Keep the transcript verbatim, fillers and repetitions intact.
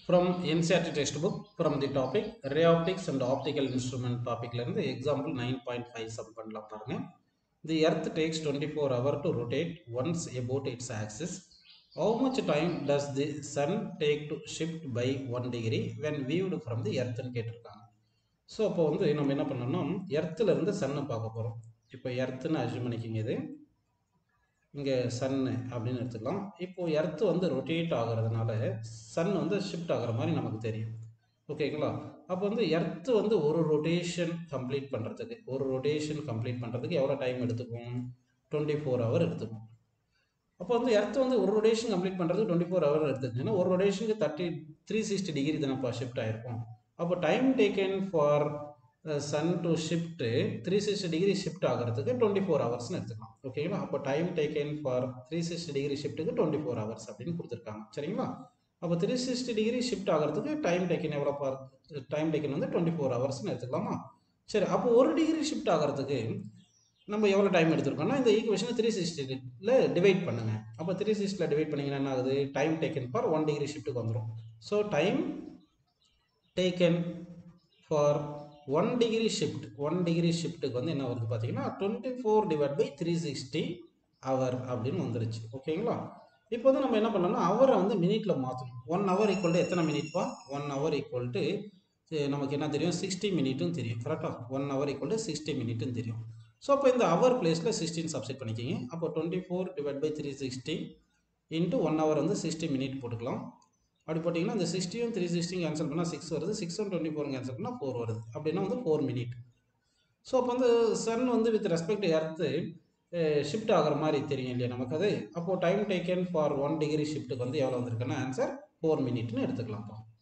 From Ncert textbook from the topic ray optics and optical instrument topic la irundhu example nine point five sum pannalam parunga. The earth takes twenty-four hours to rotate once about its axis. How much time does the sun take to shift by one degree when viewed from the earth nu கேட்டிருக்காங்க. So அப்போ வந்து நம்ம என்ன பண்ணோம்னா எர்த்தில் இருந்து சன்னை பார்க்க போகிறோம். இப்போ எர்த்துன்னு அஸ்யூம் பண்ணிக்கிங்க, இது இங்கே சன்னு அப்படின்னு எடுத்துக்கலாம். இப்போது எர்த்து வந்து ரொட்டேட் ஆகிறதுனால சன் வந்து ஷிஃப்ட் ஆகிற மாதிரி நமக்கு தெரியும். ஓகேங்களா? அப்போ வந்து எர்த்து வந்து ஒரு ரொட்டேஷன் கம்ப்ளீட் பண்ணுறதுக்கு ஒரு ரொட்டேஷன் கம்ப்ளீட் பண்ணுறதுக்கு எவ்வளோ டைம் எடுத்துக்கும்? டுவெண்ட்டி ஃபோர் ஹவர் எடுத்துக்கும். அப்போ வந்து எர்த்து வந்து ஒரு ரொட்டேஷன் கம்ப்ளீட் பண்ணுறதுக்கு டுவெண்ட்டி ஃபோர் ஹவர் எடுத்துச்சுன்னா ஒரு ரொட்டேஷனுக்கு தேர்ட்டி த்ரீ சிக்ஸ்டி டிகிரி தானப்பா ஷிஃப்ட் ஆகிருக்கும். அப்போ time taken for sun to shift three sixty degree shift ஆகிறதுக்கு டுவெண்ட்டி ஃபோர் ஹவர்ஸ்னு எடுத்துக்கலாம். ஓகேங்களா? அப்போ time taken for three sixty degree ஷிஃப்ட்டுக்கு டுவெண்ட்டி ஃபோர் ஹவர்ஸ் அப்படின்னு கொடுத்துருக்காங்க. சரிங்களா? அப்போ த்ரீ சிக்ஸ்டி டிகிரி ஷிஃப்ட் ஆகிறதுக்கு டைம் டேக்கன் எவ்வளோ பார் டைம் டேக்கன் வந்து டுவெண்ட்டி ஃபோர் ஹவர்ஸ்னு எடுத்துக்கலாமா? சரி, அப்போ ஒரு டிகிரி ஷிஃப்ட் ஆகிறதுக்கு நம்ம எவ்வளோ டைம் எடுத்துருக்கோம்னா இந்த ஈக்குவேஷனை த்ரீ சிக்ஸ்டியில் டிவைட் பண்ணுங்க. அப்போ த்ரீ சிக்ஸ்டியில் டிவைட் பண்ணிங்கன்னா என்ன ஆகுது? Time taken for one degree ஷிஃப்ட்டுக்கு வந்துடும். So time taken for one degree shift one degree ஷிஃப்ட்டுக்கு வந்து என்ன வருது பார்த்தீங்கன்னா twenty four divide by three sixty hour அப்படின்னு வந்துருச்சு. ஓகேங்களா? இப்போ வந்து நம்ம என்ன பண்ணோம்னா அவரை வந்து மினிட்ல மாற்றணும். ஒன் ஹவர் ஈக்குவல் டு எத்தனை மினிட்ப்பா? ஒன் ஹவர் ஈக்குவல் டு நமக்கு என்ன தெரியும்? சிக்ஸ்டி மினிட்டும் தெரியும். கரெக்டாக? One hour equal to sixty மினிட்டும் தெரியும். ஸோ அப்போ இந்த ஹவர் பிளேஸில் சிக்ஸ்டின் சப்ஸ்டிட் பண்ணிக்கிங்க. அப்போ twenty four divide by three sixty into one hour வந்து சிக்ஸ்டி மினிட் போட்டுக்கலாம். அப்படி போட்டிங்கன்னா இந்த சிக்ஸ்டியும் த்ரீ சிக்ஸ்டியும் கேன்சல் பண்ணால் சிக்ஸ் வருது, six one twenty four cancel பண்ணால் ஃபோர் வருது. அப்படின்னா வந்து ஃபோர் மினிட். ஸோ அப்போ வந்து சன் வந்து வித் ரெஸ்பெக்ட் எர்த்து ஷிஃப்ட் ஆகிற மாதிரி தெரியும் இல்லையா நமக்கு அது? அப்போது time taken for one degree ஷிஃப்ட்டுக்கு வந்து எவ்வளோ வந்திருக்குன்னா ஆன்சர் ஃபோர் மினிட்னு எடுத்துக்கலாம்ப்பா.